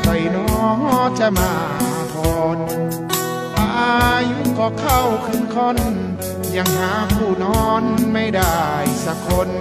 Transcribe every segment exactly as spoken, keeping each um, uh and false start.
รน้อจะมาทนอายุก็เข้าครึ่งค่อนยังหาผู้นอนไม่ได้สักคน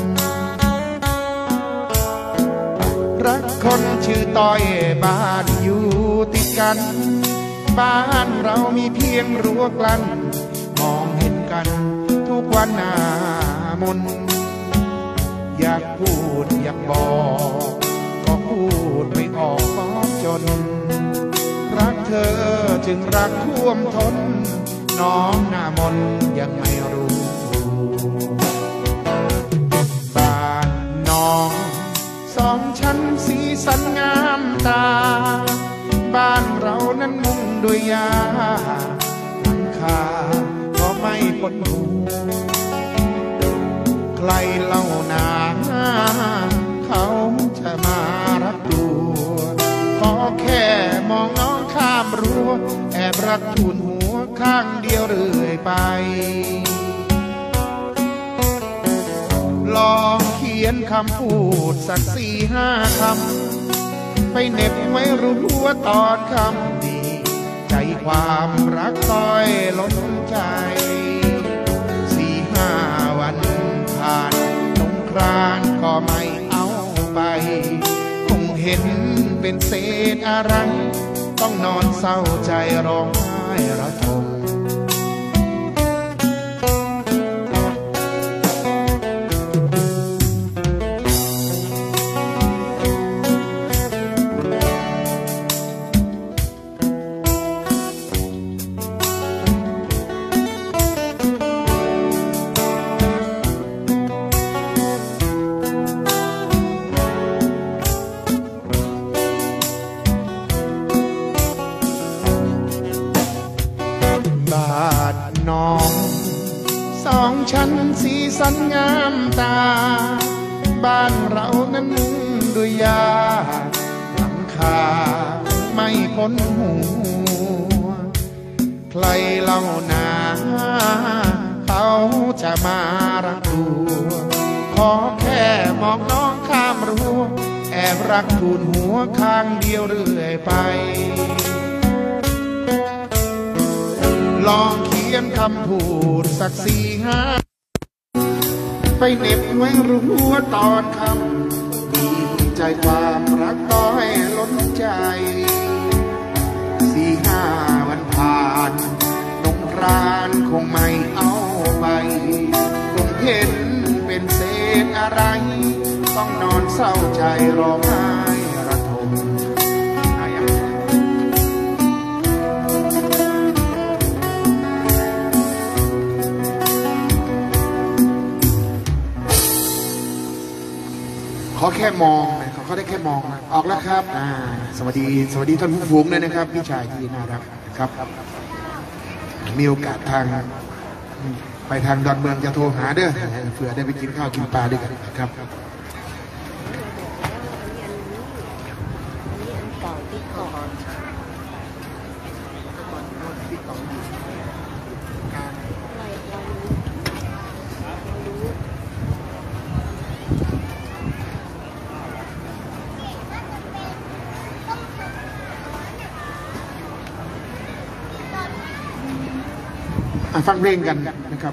รักคนชื่อต้อยบ้านอยู่ติดกันบ้านเรามีเพียงรั้วกลั้นมองเห็นกันทุกวันหน้ามนอยากพูดอยากบอกก็พูดไม่ออกเพราะจนรักเธอจึงรักท่วมท้นน้องหน้ามนยังไม่รู้บ้านน้องสองชั้นสีสันงามตาบ้านเรานั้นมุงด้วยยาหลังคาก็ไม่พ้นหูใครเล่านาเขาจะมารักดูขอแค่มองน้องข้ามรั้วแอบรักทูลหัวข้างเดียวเรื่อยไปลองเขียนคำพูดสักสี่ห้าคำไปเหน็บไว้รู้ว่าตอนคำดีใจความรักต้อยล้นใจสี่ห้าวันผ่านสงกรานต์ก็ไม่เอาไปคงเห็นเป็นเศษอะไรต้องนอนเศร้าใจร้องไห้ระทมน้องสองชั้นสีสันงามตาบ้านเรานั้นมุงด้วยยาหลังคาไม่พ้นหัวใครเล่านาเขาจะมารักตัวขอแค่มองน้องข้ามรั้วแอบรักทูลหัวข้างเดียวเรื่อยไปลองเขียนคำพูดสักสี่ห้าไปเหน็บไว้รู้ว่าตอนคำดีใจความรักต้อยล้นใจสี่ห้าวันผ่านสงกรานต์คงไม่เอาไปคงเห็นเป็นเศษอะไรต้องนอนเศร้าใจร้องไห้ระทมขอแค่มองนะเขาได้แค่มองนะออกแล้วครับอ่าสวัสดีสวัสดีท่านผู้ฝูงเลยนะครับพี่ชายที่น่ารักครับมีโอกาสทางไปทางดอนเมืองจะโทรหาเด้อเผื่อได้ไปกินข้าวกินปลาด้วยกันครับฟังเพลงกันนะครับ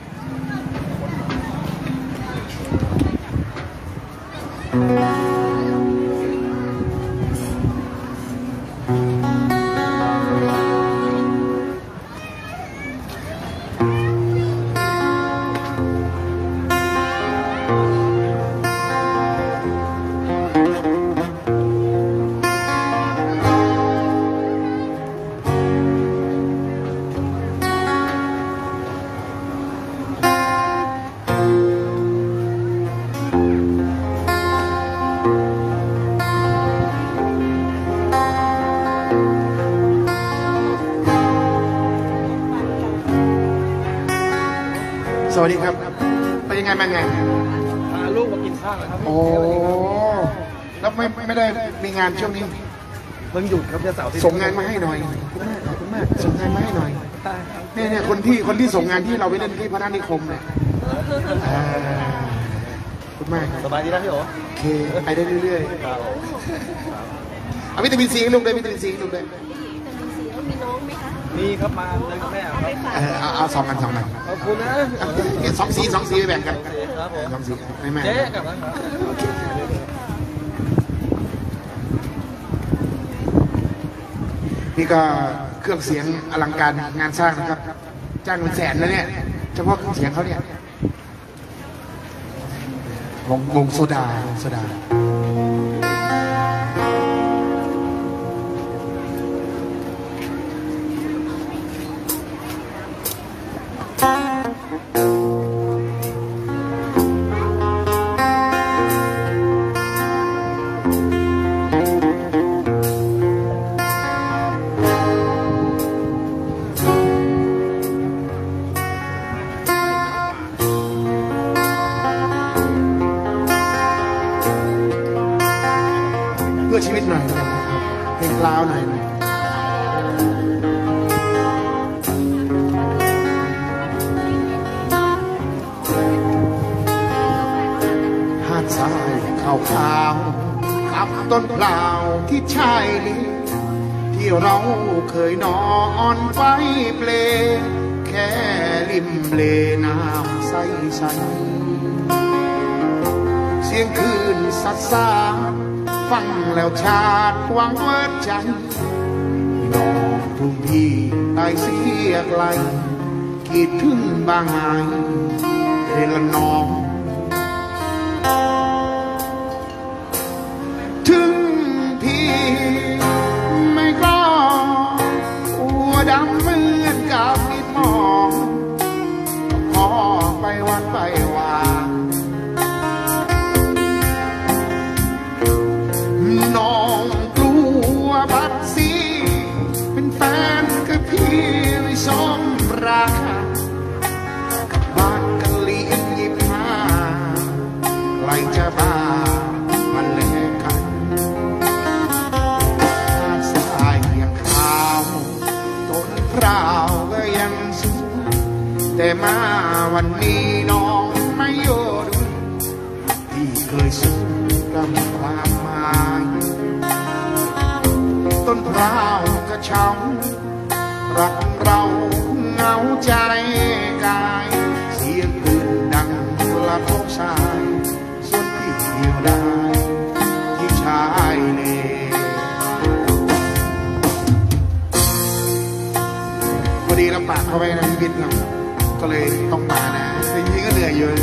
สวัสดีครับเป็นยังไงมาไงพาลูกมากินข้าวครับโอ้แล้วไม่ไม่ได้มีงานช่วงนี้เพิ่งหยุดครับจะเสาร์ส่งงานมาให้หน่อยขอบคุณมากส่งงานมาให้หน่อยเนี่ยเนี่ยคนที่คนที่ส่งงานที่เราไปเล่นที่พระนานิคมเนี่ยขอบคุณมากสบายดีนะพี่โอโอเคไปได้เรื่อยๆเอาวิตามินซีลูกด้วยวิตามินซีลูกด้วยมีน้องไหมคะมีครับมาเดินกับแม่ครับเอาเอาสองกันสองกันขอบคุณนะสองสีสองสีไปแบ่งกันสองสีไม่แม่เจ๊กับมันนี่ก็เครื่องเสียงอลังการงานสร้างนะครับจ้างเงินแสนแล้วเนี่ยเฉพาะเครื่องเสียงเขาเนี่ยวงวงโซดาวงโซดาเพื่อชีวิตหน่อยเพลงลาวหน่อยหาดทรายขาวขาวกับต้นเปล่าที่ชายลีที่เราเคยนอนไฟเปลแค่ริมเลน้ำใสใสเสียงคืนสัดสาฟังแล้วชาดหวังเวิร์ดใจน้องทุ่งที่ได้เสียไกลคิดถึงบางไงเรละน้องถึงพี่ไม่ก็หัวดำเหมือนกับมิดมองพอไปวันไปว่าน้องกลัวบัดซีเป็นแฟนกับพี่ไม่สมราคากับบ้านกันเลี้ยงยิบห้าใครจะบ้ามันแลกกันหาดทรายยังขาวต้นพร้าวก็ยังสวยแต่มาวันนี้น้องไม่โยดที่เคยสู้กับความหมายต้นพร้าวกระเช้ารักเราเหงาใจกายเสียงปืนดังกระทบสายส่วนที่เดียวได้ที่ชายเลพอดีลำบากเขาไปนะพี่บิ๊กเนาะก็เลยต้องมานะจริงๆก็เหนื่อยอยู่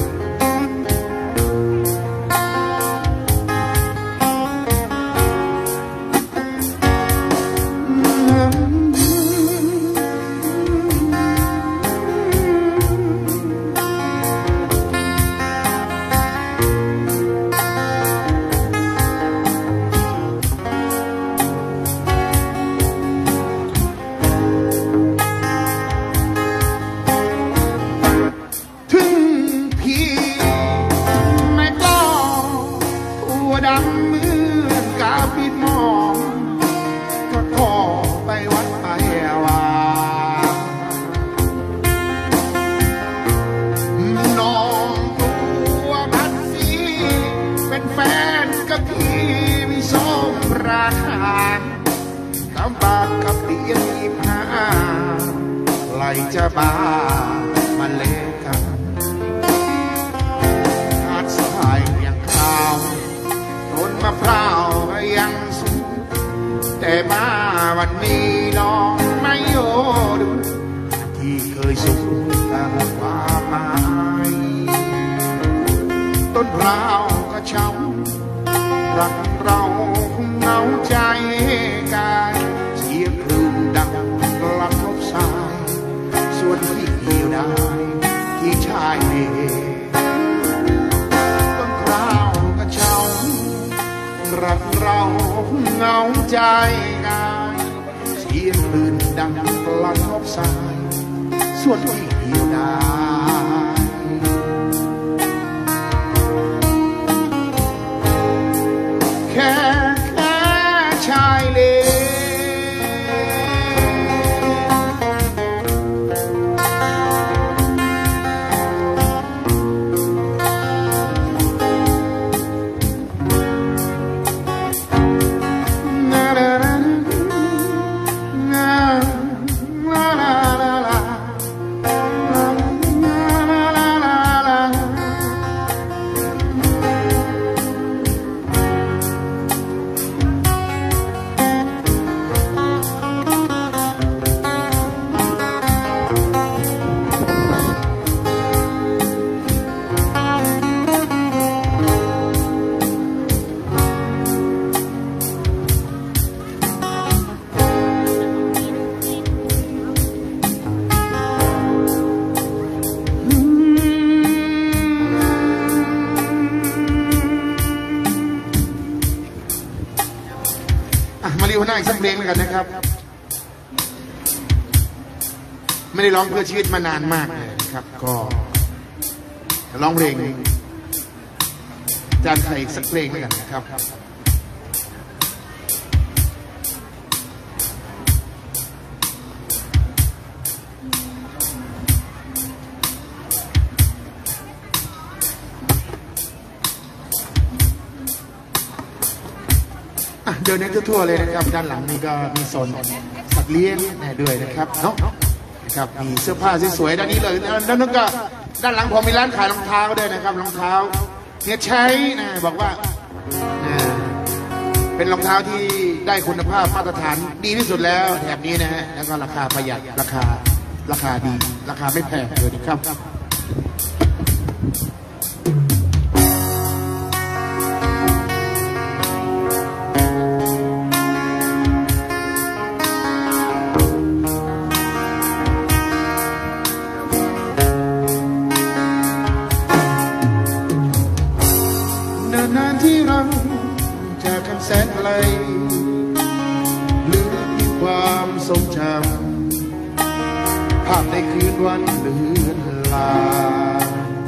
ดำเหมือนกาปิดมองก็ขอไปวัดไปว่าน้องตัวพัดสีเป็นแฟนกับพี่มีสมราคาตามปากกับเตียนยิบห้าไหลจะบ้ามาเล่กันหาดทรายยังขาวต้นมะพร้าวยังสูงแต่มาวันนี้น้องไม่โยดูที่เคยสูงกับความหมายต้นพร้าวก็เฉารักเราเหงาใจกายเสียงคลื่นดังกลับทบสายส่วนที่เดียวได้ที่ชายเลต้นพร้าวก็เฉารักเราเหงาใจกายเสียงคลื่นดังกลับทบสายส่วนที่เดียวได้แค่แค่ชายเลนะมารีหัวหน้าอีกสักเพลงแล้วกันนะครับไม่ได้ร้องเพื่อชีวิตมานานมากเลยครับก็ร้องเพลงจานไทยอีกสักเพลงแล้วกันนะครับเดินในทั่วๆเลยนะครับด้านหลังนี่ก็มีโซนสัตว์เลี้ยงด้วยนะครับเนาะนะครับมีเสื้อผ้าสวยๆด้านนี้เลยด้านนู้นก็ด้านหลังผมมีร้านขายรองเท้าด้วยนะครับรองเท้าเนี่ยใช้นะบอกว่าเป็นรองเท้าที่ได้คุณภาพมาตรฐานดีที่สุดแล้วแถบนี้นะฮะแล้วก็ราคาประหยัดราคาราคาดีราคาไม่แพงเลยนะครับนานที่เราจากกันแสนไกลลืมที่ความทรงจำภาพในคืนวันเลือนลาง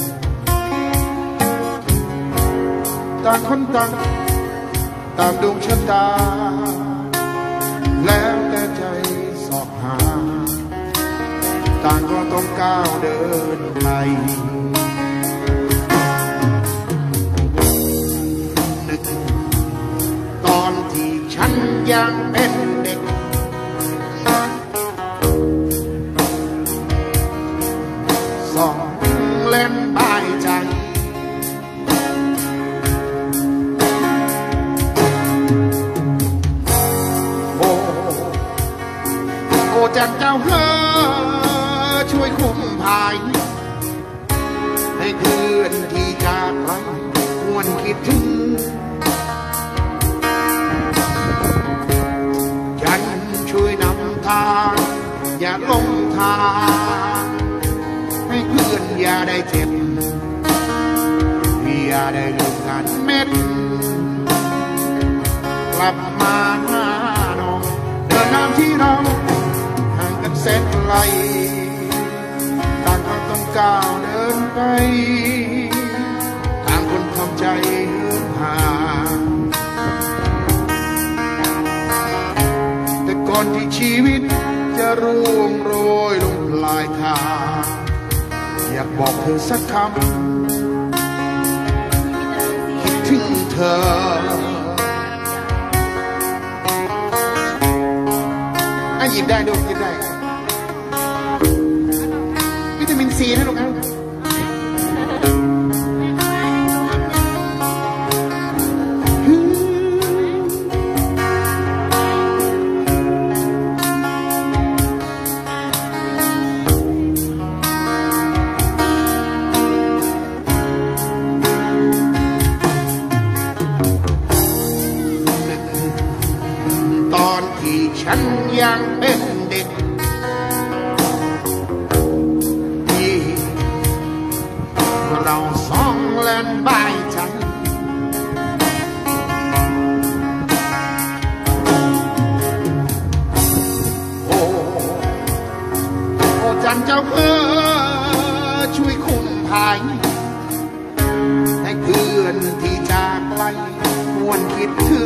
ต่างคนต่างตามดวงชะตาแล้วแต่ใจสอบหาต่างก็ต้องก้าวเดินไปตอนที่ฉันยังเป็นเด็กสองเล่นบายใจโอ้โอ้จันเจ้าเฮ้อช่วยคุ้มภัยให้คืนที่จากไปหวนคิดถึงช่วยนำทางอย่าลงทางให้เพื่อนอย่าได้เจ็บอย่าได้ลืมกันเม็ดกลับมาหาน้องเดินน้ำที่เราห่างกันแสนไกลต่างก็ต้องก้าวเดินไปต่างคนทำใจเหินห่างก่อนที่ชีวิตจะร่วงโรยลงปลายทางอยากบอกเธอสักคำคิดถึงเธออ่ะหยิบได้ดูหยิบได้วิตามินซีนะลูกนะฉันยังเป็นเด็กที่เราสองเล่นบายใจโอ้โอ้จันเจ้าเอ๋อช่วยคุ้มภัยให้เพื่อนที่จากไกลหวนคิดถึง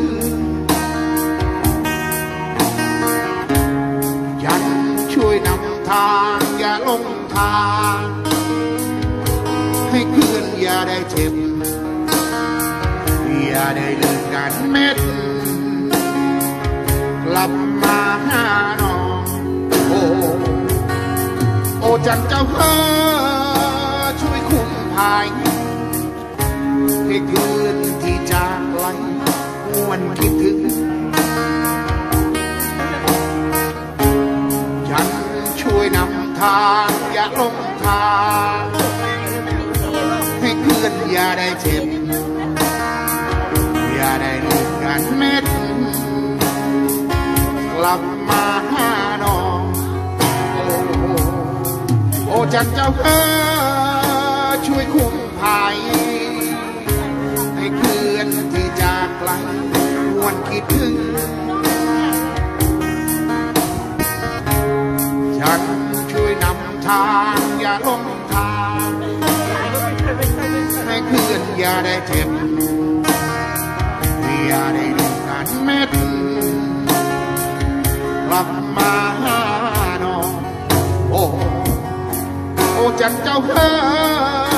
ช่วยนำทางอย่าลงทางให้เพื่อนอย่าได้เจ็บอย่าได้ลืมกันเม็ดกลับมาหาน้องโอ้โอ้จันเจ้าเอ๋อช่วยคุ้มภัยให้เพื่อนที่จากไกลหวนคิดถึงช่วยนำทางอย่าลงทางให้เพื่อนอย่าได้เจ็บอย่าได้ลืมกันเม็ดกลับมาหาน้องโอ้โอ้จันเจ้าเอ๋อช่วยคุ้มภัยให้เพื่อนที่จากไกลหวนคิดถึงเจ็บอย่าได้ดูกันเม็ดกลับมาหาน้องโอ้โอ้จันเจ้าเฮ้